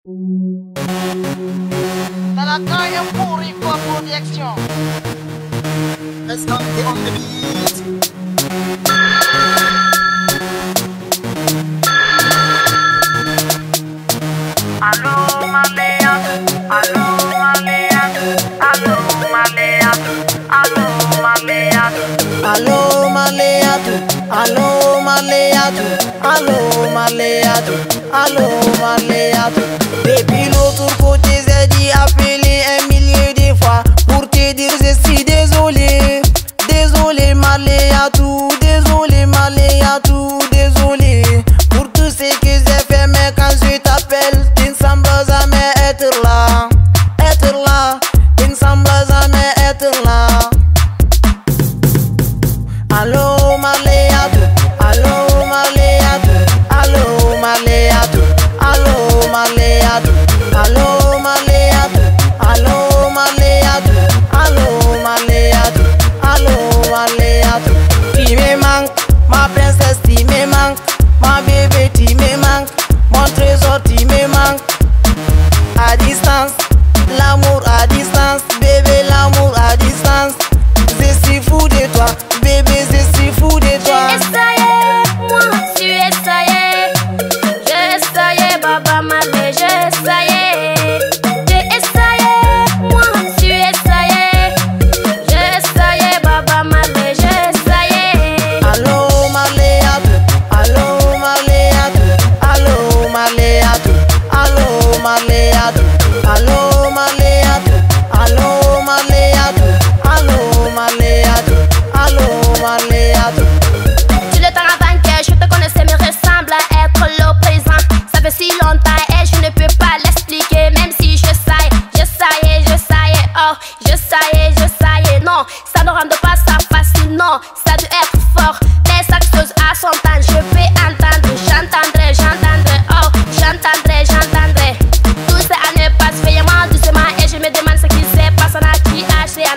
Dans la caille pour Rico Production. Let's not get on the beat. Allo Marlyatou, allo Marlyatou, allo Marlyatou, allo Marlyatou. Allo Marlyatou, allo Marlyatou, allo Marlyatou, allo Marlyatou. Depuis l'autre côté, j'ai dit appeler 1 millier de fois pour te dire je suis désolé. Désolé Marlyatou, désolé Marlyatou, désolé pour tout ce que j'ai fait, mais quand je t'appelle, tu ne sembles jamais être là. Être là, tu ne sembles jamais être là. Allo Marlyatou, allo Marlyatou, allo Marlyatou, allo Marlyatou, allo Marlyatou, allo Marlyatou, allo Marlyatou, allo Marlyatou. Tu me manques, ma princesse, tu me manques, ma bébé, tu me manques, mon trésor, tu me manques. À distance, l'amour à distance, bébé, l'amour à distance. Je suis fou de toi, bébé, je suis fou de toi. Je essayais, moi, tu essayais. Je essayais, Baba Marley, je essayais. J'ai essayé, moi, tu essayais. Je essayais, Baba Marley, je essayais. Allo Marlyatou, allo Marlyatou, allo Marlyatou, allo Marlyatou, allo Marlyatou, allo Marlyatou, allo Marlyatou, allo Marlyatou. Tu le temps avant que je te connaissais me ressemble à être le présent. Ça fait si longtemps et je ne peux pas l'expliquer. Même si je saillais, oh, je saillais. Non, ça ne rend pas ça facile, non, ça doit être fort. Mais chaque chose à son temps, je peux entendre, j'entendrai, oh, j'entendrai. Tout ces années passent vraiment doucement et je me demande ce qui se passe. On a qui assez,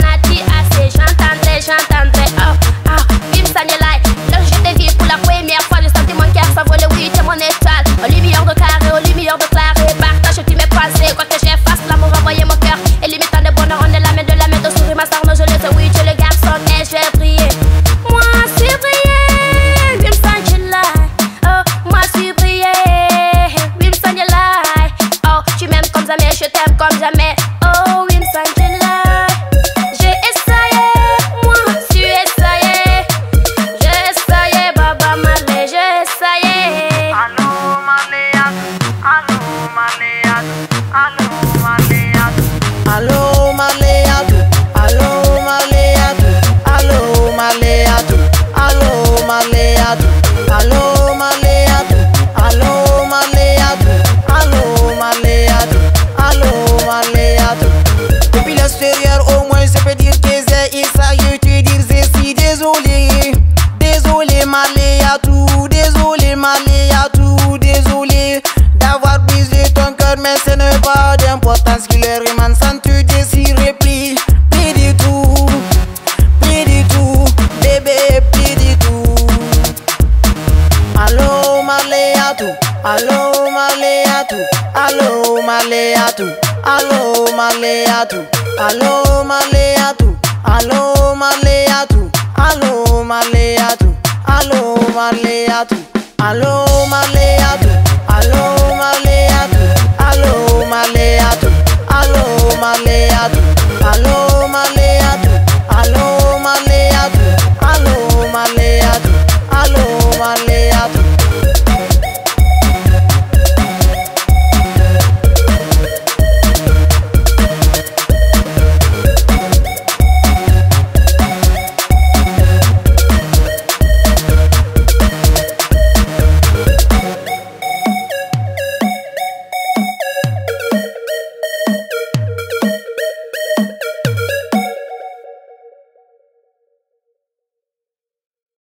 j'entendrai, oh, Bim Sanelai. Lorsque je t'ai vu pour la première fois, j'ai senti mon cœur s'envoler, oui, t'es mon étoile. Aux lumières de carré, aux lumières de claré, partage tu m'es passé, quoi que j'ai fasse, l'amour envoyé mon cœur. Et limitant de bonheur, on est la main de sourire, ma star, non, je le sais, oui, tu es le garçon, et je vais briller. Moi, je suis brillé, Bim Sanelai. Oh, moi, je suis brillé, Bim Sanelai. Oh, tu m'aimes comme jamais, je t'aime comme jamais. Oh, Bim Sanelai. J'ai essayé, moi, tu essayais. J'ai essayé, Baba Marley, j'ai essayé. Allo Marlyatou, allo Marlyatou, allo Marlyatou. Allo Marlyatou, allo Marlyatou, allo Marlyatou, allo Marlyatou, allo Marlyatou, allo Marlyatou, allo Marlyatou, allo Marlyatou. Depuis l'extérieur, au moins je peux dire que j'ai essayé de te dire je suis désolé. Désolé Marlyatou, désolé Marlyatou, désolé d'avoir brisé ton cœur, mais ce n'est pas d'importance qu'il est reman sans te désirer plus du tout, bébé, plus du tout. Allo Marlyatou, allo Marlyatou, allo Marlyatou, allo Marlyatou, allo Marlyatou, allo Marlyatou, allo Marlyatou, allo Marlyatou, allo Marlyatou, allo Marlyatou, allo